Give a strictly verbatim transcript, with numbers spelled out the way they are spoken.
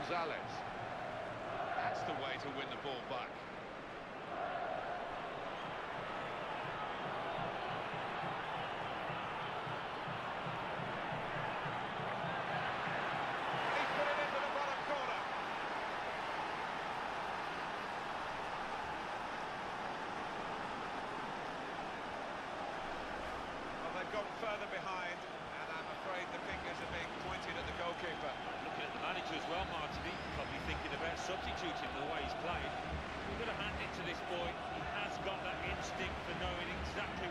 Gonzalez. That's the way to win the ball back. He's put it into the bottom corner. Well, they've gone further behind, and I'm afraid the fingers are being pointed at the goalkeeper. Looking at the manager as well, Martin, probably thinking about substituting the way he's playing. We've got to hand it to this boy. He has got that instinct for knowing exactly